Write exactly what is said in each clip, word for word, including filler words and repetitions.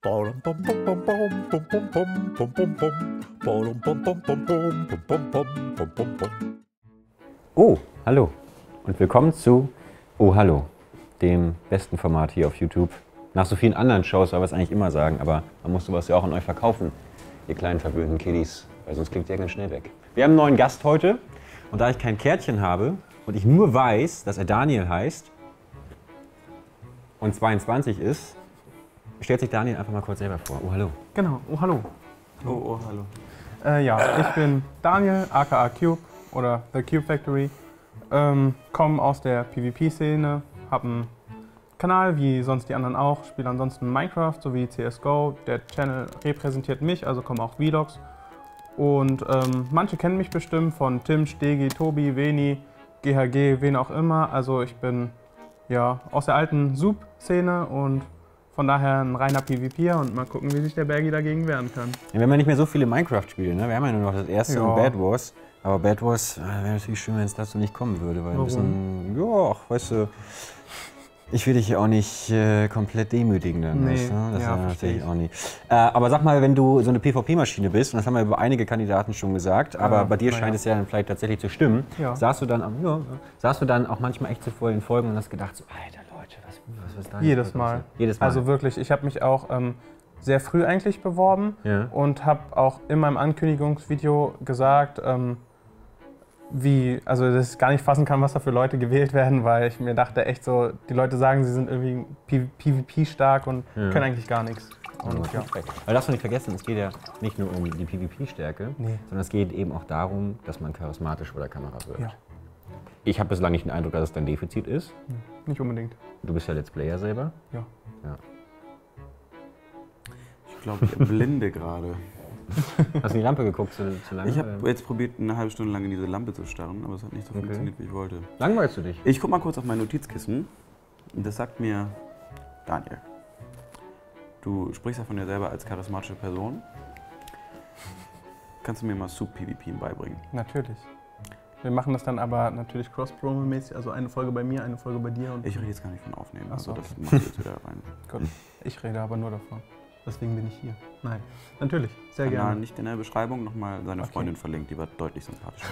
Oh, hallo und willkommen zu Oh, hallo, dem besten Format hier auf YouTube. Nach so vielen anderen Shows soll wir es eigentlich immer sagen, aber man muss sowas ja auch an euch verkaufen, ihr kleinen verwöhnten Kiddies, weil sonst klingt ihr ganz schnell weg. Wir haben einen neuen Gast heute und da ich kein Kärtchen habe und ich nur weiß, dass er Daniel heißt und zweiundzwanzig ist, stellt sich Daniel einfach mal kurz selber vor. Oh, hallo. Genau, oh, hallo. Oh, oh, hallo. Äh, ja, ich bin Daniel, aka Cube oder The Cube Factory. Ähm, komme aus der PvP-Szene, habe einen Kanal wie sonst die anderen auch, spiele ansonsten Minecraft sowie C S G O. Der Channel repräsentiert mich, also kommen auch Vlogs. Und ähm, manche kennen mich bestimmt von Tim, Stegi, Tobi, Veni, G H G, wen auch immer. Also ich bin ja aus der alten Sub-Szene und von daher ein reiner PvPer und mal gucken, wie sich der Bergi dagegen wehren kann. Ja, wir haben ja nicht mehr so viele Minecraft-Spiele, ne? Wir haben ja nur noch das erste Ja. und Bad Wars. Aber Bad Wars äh, wäre natürlich schön, wenn es dazu nicht kommen würde, weil Warum? ein bisschen, ja, ach, weißt du, ich will dich ja auch nicht äh, komplett demütigen dann, Nee, weißt du? Das ja, ist versteh natürlich ich. auch nicht. Äh, aber sag mal, wenn du so eine PvP-Maschine bist, und das haben wir über einige Kandidaten schon gesagt, aber Ja, bei dir na scheint ja. es ja dann vielleicht tatsächlich zu stimmen, Ja. saßt du dann, am- ja, saßt du dann auch manchmal echt so vor den Folgen und hast gedacht, so, Alter Leute, was, was ist da jetzt Jedes heute Mal. los? Jedes Mal. Also wirklich, ich habe mich auch ähm, sehr früh eigentlich beworben Ja. und habe auch in meinem Ankündigungsvideo gesagt, ähm, wie, also dass ich gar nicht fassen kann, was da für Leute gewählt werden, weil ich mir dachte echt so, die Leute sagen, sie sind irgendwie PvP stark und Ja. können eigentlich gar nichts. Und, ja. Weil darfst du nicht vergessen, es geht ja nicht nur um die PvP-Stärke, Nee. sondern es geht eben auch darum, dass man charismatisch vor der Kamera wird. Ja. Ich habe bislang nicht den Eindruck, dass es dein Defizit ist. Nicht unbedingt. Du bist ja Let's Player selber. Ja. Ja. Ich glaube, ich blinde gerade. Hast du in die Lampe geguckt zu, zu lange? Ich habe oder? jetzt probiert, eine halbe Stunde lang in diese Lampe zu starren, aber es hat nicht so Okay. funktioniert, wie ich wollte. Langweilst du dich? Ich guck mal kurz auf mein Notizkissen und das sagt mir, Daniel, du sprichst ja von dir selber als charismatische Person. Kannst du mir mal Sub-PvP beibringen? Natürlich. Wir machen das dann aber natürlich cross-promo-mäßig, also eine Folge bei mir, eine Folge bei dir und Ich rede jetzt gar nicht von aufnehmen, Ach so, also das okay. machst du jetzt wieder rein. Gut. Ich rede aber nur davon. Deswegen bin ich hier. Nein, natürlich, sehr Kanal gerne. nicht in der Beschreibung nochmal seine Okay. Freundin verlinkt, die war deutlich sympathischer.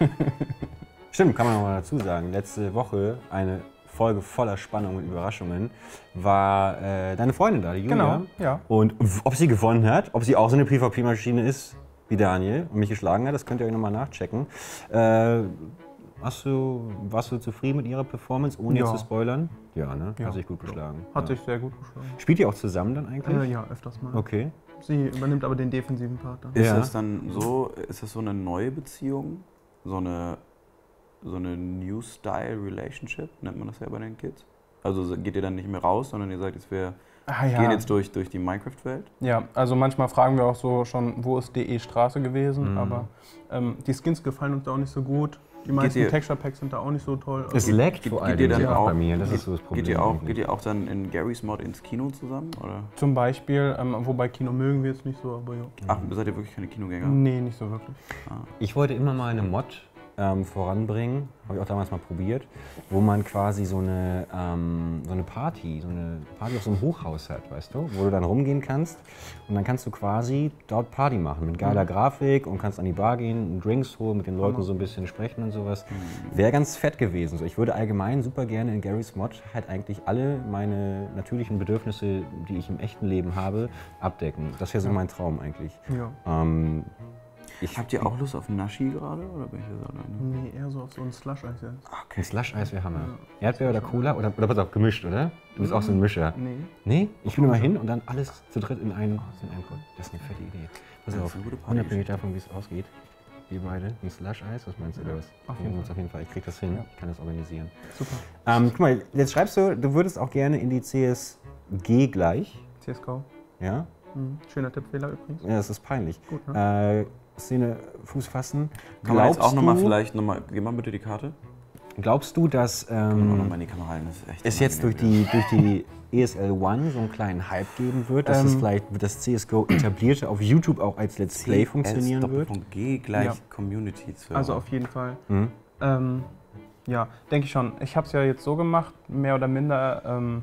Stimmt, kann man noch mal dazu sagen. Letzte Woche eine Folge voller Spannung und Überraschungen war äh, deine Freundin da, die Julia. Genau, ja. Und w- ob sie gewonnen hat, ob sie auch so eine PvP-Maschine ist wie Daniel und mich geschlagen hat, das könnt ihr euch nochmal nachchecken. Äh, hast du, warst du zufrieden mit ihrer Performance, ohne Ja. jetzt zu spoilern? Ja, ne? Ja. Hat sich gut geschlagen. Hat ja. sich sehr gut geschlagen. Spielt ihr auch zusammen dann eigentlich? Äh, ja, öfters mal. Okay. Sie übernimmt aber den defensiven Part dann. Ist Ja. das dann so, ist das so eine neue Beziehung? So eine, so eine New Style Relationship, nennt man das ja bei den Kids? Also so- geht ihr dann nicht mehr raus, sondern ihr sagt, jetzt wir Ah, ja. gehen jetzt durch, durch die Minecraft-Welt? Ja, also manchmal fragen wir auch so schon, wo ist D E Straße gewesen, Mhm. aber ähm, die Skins gefallen uns da auch nicht so gut. Die meisten ihr- Texture Packs sind da auch nicht so toll. Es Also, laggt geht- vor geht allem ihr dann sehr oft auch- bei mir, das geht- ist so das Problem. Geht ihr, auch, eigentlich. geht ihr auch dann in Garys Mod ins Kino zusammen? Oder? zum Beispiel, ähm, wobei Kino mögen wir jetzt nicht so, aber ja. Ach, seid ihr wirklich keine Kinogänger? Nee, nicht so wirklich. Ich wollte immer mal eine Mod ähm, voranbringen, habe ich auch damals mal probiert, wo man quasi so eine, ähm, so eine Party, so eine Party auf so einem Hochhaus hat, weißt du, wo du dann rumgehen kannst und dann kannst du quasi dort Party machen mit geiler Grafik und kannst an die Bar gehen, Drinks holen, mit den Leuten so ein bisschen sprechen und sowas. Wäre ganz fett gewesen. So, ich würde allgemein super gerne in Garys Mod halt eigentlich alle meine natürlichen Bedürfnisse, die ich im echten Leben habe, abdecken. Das wäre so mein Traum eigentlich. Ja. Ähm, ich Habt ihr auch Lust auf Nashi gerade? Oder bin ich jetzt alleine? Nee, eher so auf so einen Slush-Eis jetzt. Ein Slush-Eis wäre Hammer. Erdbeer oder Cola? Oder, oder pass auf, gemischt, oder? Du bist auch so ein Mischer. Nee. Nee? Ich will immer hin und dann alles zu dritt in einen, in einen Pot. Das ist eine fette Idee. Pass Das ist auf, eine gute Party. unabhängig davon, wie es ausgeht. Wir beide, ein Slush-Eis, was meinst du oder was? auf jeden Wir nehmen uns auf jeden Fall. Ich krieg das hin, Ja. ich kann das organisieren. Super. Ähm, guck mal, jetzt schreibst du, du würdest auch gerne in die C S G gleich. C S G O. Ja? Mhm. Schöner Tippfehler übrigens. Ja, das ist peinlich. Gut, ne? Äh, Szene Fuß fassen. Kann man jetzt auch nochmal du- vielleicht nochmal, gib mal bitte die Karte. Glaubst du, dass Kann man auch ähm, nochmal in die Kamera halten, das ist echt es jetzt durch unangenehm die, durch die E S L One so einen kleinen Hype geben wird, dass es Ähm, vielleicht das C S G O etablierte auf YouTube auch als Let's Play wieder. funktionieren wird? Doppelpunkt G gleich Ja. Community Server. Also auf jeden Fall. Mhm. Ähm, ja, denke ich schon. Ich habe es ja jetzt so gemacht, mehr oder minder, ähm,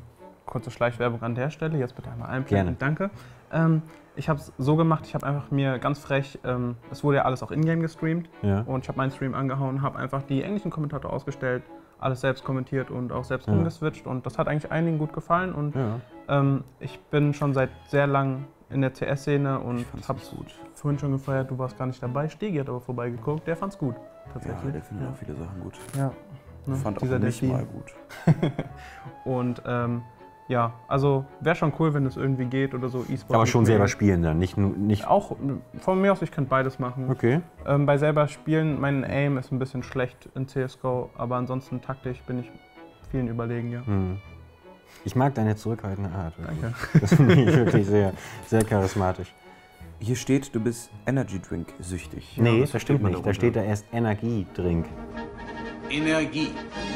kurze Schleichwerbung an der Stelle, jetzt bitte einmal Gerne. einblenden, danke. Ähm, ich habe es so gemacht, ich habe einfach mir ganz frech, ähm, es wurde ja alles auch in-game gestreamt Ja. und ich habe meinen Stream angehauen, habe einfach die englischen Kommentatoren ausgestellt, alles selbst kommentiert und auch selbst Ja. rumgeswitcht und das hat eigentlich einigen gut gefallen und Ja. ähm, ich bin schon seit sehr lang in der C S-Szene und Ich fand's hab's gut. vorhin schon gefeiert, du warst gar nicht dabei, Stegi hat aber vorbeigeguckt, der fand's gut, Ja, tatsächlich. der findet auch viele Sachen gut. Ja. Ich Ne? fand auch Dieser mich Delfin. mal gut. Und ähm, ja, also wäre schon cool, wenn es irgendwie geht oder so E-Sport. Aber schon mit selber mir. spielen dann, nicht nur. Nicht Auch von mir aus, ich könnte beides machen. okay. Ähm, bei selber spielen, mein Aim ist ein bisschen schlecht in C S G O, aber ansonsten taktisch bin ich vielen überlegen, ja. Hm. Ich mag deine zurückhaltende Art. wirklich. Danke. Das finde ich wirklich sehr, sehr charismatisch. Hier steht, du bist Energy Drink süchtig. Nee, was das stimmt versteht man nicht. Da darunter? steht da erst Energiedrink. Energie.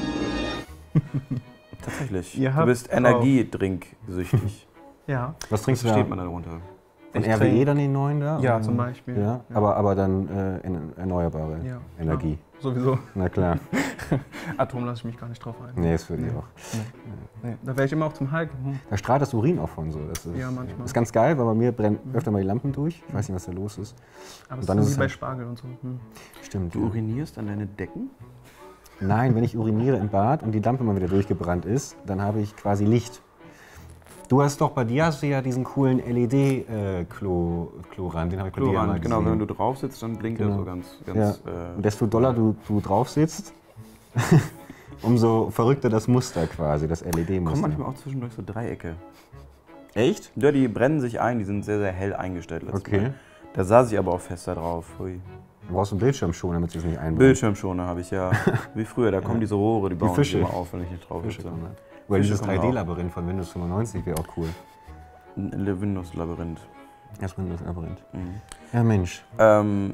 Tatsächlich. Ihr Du habt bist auch- Energiedrink süchtig. Ja, Was Was trinkst du da? versteht man darunter? Von Ich R W E trink- dann den neuen da? ja Oder? zum Beispiel. Ja, Ja. Aber, aber dann äh, in- erneuerbare Ja. Energie. Ja, sowieso. Na klar. Atom lasse ich mich gar nicht drauf ein. Nee, das würde ich Nee. auch. Nee. Da wäre ich immer auch zum Hulk. Hm. Da strahlt das Urin auch von so. Das ist, Ja, manchmal. ist ganz geil, weil bei mir brennen öfter mal die Lampen durch. Ich weiß nicht, was da los ist. Aber Und es dann ist ist so es wie bei halt- Spargel und so. Hm. Stimmt. Du ja. urinierst an deine Decken? Nein, wenn ich uriniere im Bad und die Lampe mal wieder durchgebrannt ist, dann habe ich quasi Licht. Du hast doch, bei dir hast du ja diesen coolen L E D-Chlorand, den habe ich bei dir mal Chlorant, genau. gesehen. Wenn du drauf sitzt, dann blinkt Genau. er so ganz, Ja. ganz Und äh, desto doller du, du drauf sitzt, umso verrückter das Muster quasi, das L E kommen D-Muster. manchmal auch zwischendurch so Dreiecke. Echt? Ja, die brennen sich ein, die sind sehr, sehr hell eingestellt. letztes Okay. Mal. Da saß ich aber auch fester drauf. Hui. Du brauchst einen Bildschirmschoner, damit es nicht einbrennt. Bildschirmschoner habe ich ja. Wie früher, da kommen diese Rohre, die bauen sich Fische. immer auf, wenn ich nicht drauf sitze. Bildschirmschoner. Oder Fische dieses kommen drei D-Labyrinth von Windows fünfundneunzig wäre auch cool. Ein Windows-Labyrinth. Das Windows-Labyrinth. Mhm. Ja, Mensch. Ähm,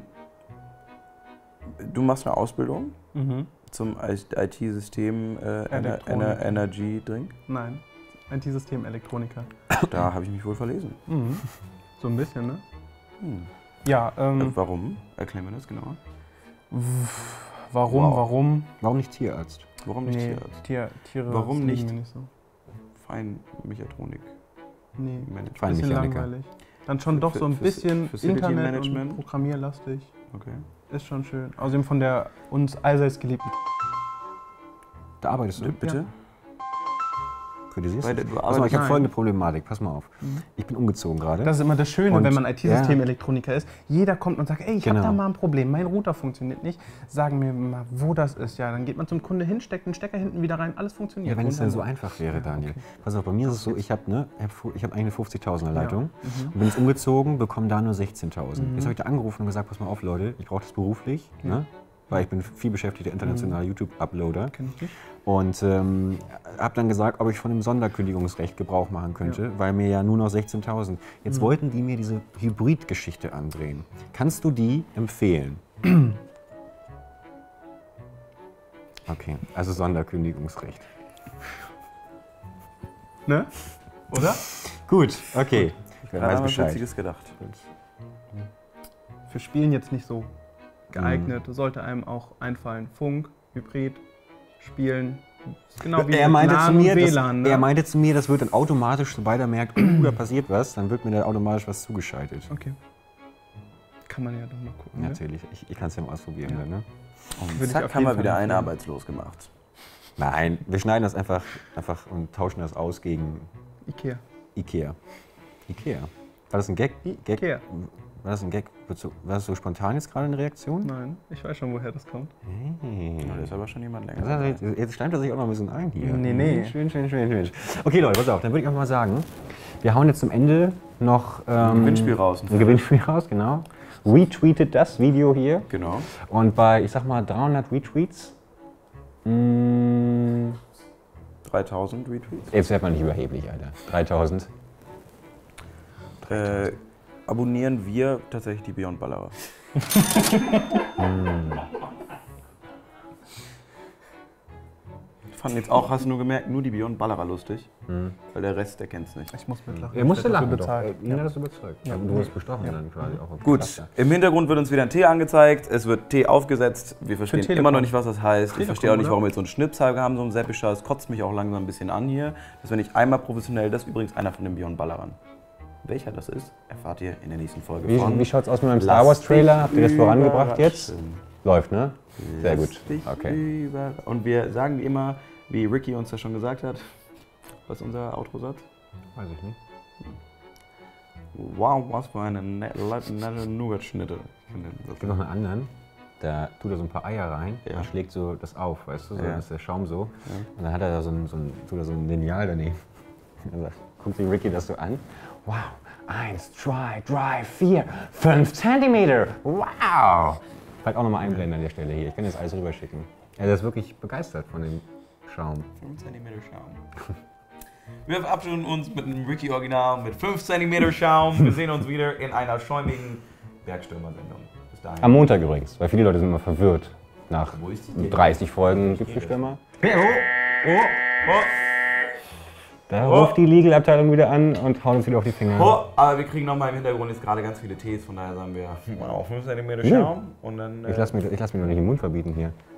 du machst eine Ausbildung Mhm. zum I T-System äh, Ener Elektroniker. Ener Energy Drink. Nein, I T-System Elektroniker. Da habe ich mich wohl verlesen. Mhm. So ein bisschen, ne? Hm. Ja, Äh, ähm, warum? Erklär mir das genauer. warum, wow. warum? Warum nicht Tierarzt? Warum nicht Nee, Tierarzt? Tier, Tiere Warum liegen nicht? mir nicht so. Feinmechatronik. Nee, Management. Fein- bisschen Mechaniker. langweilig. Dann schon doch so ein Fa- bisschen Facility Internet Management? und programmierlastig. Okay. Ist schon schön. Außerdem von der uns allseits geliebten. Da arbeitest du? Bitte? Kritisierst Weil du? du Pass mal, arbeitest- ich habe Nein. folgende Problematik. Pass mal auf. Mhm. Ich bin umgezogen gerade. Das ist immer das Schöne, Und- wenn man I T-Systemelektroniker ist. Jeder kommt und sagt, ey, ich Genau. habe da mal ein Problem, mein Router funktioniert nicht. Sagen mir mal, wo das ist. Ja, dann geht man zum Kunde hin, steckt den Stecker hinten wieder rein, alles funktioniert. Ja, wenn es dann so Wunderbar. einfach wäre, Daniel. okay. Pass auf, bei mir ist es so, ich habe ne, ich hab fu- ich hab eigentlich eine fünfzigtausender Leitung. Ja. Mhm. Und bin jetzt umgezogen, bekomme da nur sechzehntausend. Mhm. Jetzt habe ich da angerufen und gesagt, pass mal auf, Leute, ich brauche das beruflich. Ja. Ne? Weil ich bin viel beschäftigter internationaler YouTube-Uploader. Kenn ich nicht. Und ähm, habe dann gesagt, ob ich von dem Sonderkündigungsrecht Gebrauch machen könnte, weil mir ja nur noch sechzehntausend. Jetzt Mhm. wollten die mir diese Hybrid-Geschichte andrehen. Kannst du die empfehlen? Okay, also Sonderkündigungsrecht. Ne? Oder? Gut, okay. Ich Ja, weiß was Bescheid. Witziges gedacht. Für Spielen jetzt nicht so geeignet. Mhm. Sollte einem auch einfallen. Funk, Hybrid, Spielen. Ist genau wie er, mit meinte LAN zu und mir, W das, L A N. Ne? er meinte zu mir, das wird dann automatisch, sobald er merkt, uh, da passiert was, dann wird mir da automatisch was zugeschaltet. Okay. Kann man ja doch mal gucken. Ne? Natürlich, ich, ich kann es ja mal ausprobieren. Ja. Dann, ne? Und Würde ich zack, auf haben jeden wir Fall wieder einen empfehlen. arbeitslos gemacht. Nein, wir schneiden das einfach, einfach und tauschen das aus gegen Ikea. Ikea. Ikea. War das ein Gag? Gag? Ikea. War das ein Gag? War das so spontan jetzt gerade eine Reaktion? Nein, ich weiß schon, woher das kommt. Hey. Ja, da ist aber schon jemand länger. Das dabei. heißt, Jetzt schleimt er sich auch noch ein bisschen ein hier. Nee, nee. Schön, schön, schön, schön. Okay, Leute, pass auf, dann würde ich auch mal sagen, wir hauen jetzt zum Ende noch ähm, Ein Gewinnspiel raus. Ein Gewinnspiel raus, genau. Retweetet das Video hier. Genau. Und bei, ich sag mal, dreihundert Retweets, mh, dreitausend Retweets. jetzt wird man nicht überheblich, Alter. dreitausend. Äh, abonnieren wir tatsächlich die Beyond Ballerer. fanden jetzt auch, hast du nur gemerkt, nur die Beyond Ballerer lustig. Mhm. Weil der Rest, der kennt's nicht. Ich muss mitlachen. Er musste Ich werd lachen, dafür doch. bezahlt. Ihn hat das überzeugt. Ja. Du wurdest bestochen dann quasi auch. Gut, Klasse. im Hintergrund wird uns wieder ein Tee angezeigt. Es wird Tee aufgesetzt. Wir verstehen Telekom. immer noch nicht, was das heißt. Ich Telekom, verstehe auch nicht, oder? warum wir jetzt so einen Schnipsal haben, so einen Seppischer. Das kotzt mich auch langsam ein bisschen an hier. Das wäre nicht einmal professionell. Das ist übrigens einer von den Beyond Ballerern. Welcher das ist, erfahrt ihr in der nächsten Folge Wie, von. wie schaut's aus mit meinem Star Wars Trailer? Habt ihr das vorangebracht jetzt? Überraschen. Läuft, ne? Sehr Lass gut. dich Okay. über- Und wir sagen wie immer, wie Ricky uns das schon gesagt hat, was ist unser Outro-Satz? Weiß ich nicht. Wow, was für eine nette, nette Nougat-Schnitte. Ich finde das- Es gibt noch einen anderen, da tut er so ein paar Eier rein Ja. und schlägt so das auf, weißt du? So, Ja. dann ist der Schaum so. Ja. Und dann hat er da so ein, so ein, tut er so ein Lineal daneben. Und dann sagt, guckt sich Ricky das so an. Wow, eins, zwei, drei, vier, fünf Zentimeter. Wow! Vielleicht auch nochmal einblenden an der Stelle hier. Ich kann das alles rüberschicken. Er ist wirklich begeistert von dem Schaum. fünf Zentimeter Schaum. Wir verabschieden uns mit einem Ricky-Original mit fünf Zentimeter Schaum. Wir sehen uns wieder in einer schäumigen Bergstürmer-Sendung. Bis dahin. Am Montag übrigens, weil viele Leute sind immer verwirrt. Nach Wo ist die? dreißig Folgen Gipfelstürmer. Oh, oh, oh. Da Oh. ruft die Legal-Abteilung wieder an und haut uns wieder auf die Finger. Oh, aber wir kriegen nochmal im Hintergrund jetzt gerade ganz viele Tees, von daher sagen wir, wow, fünf Zentimeter Schaum und dann. Ich lasse mich, ich lass mich noch nicht den Mund verbieten hier.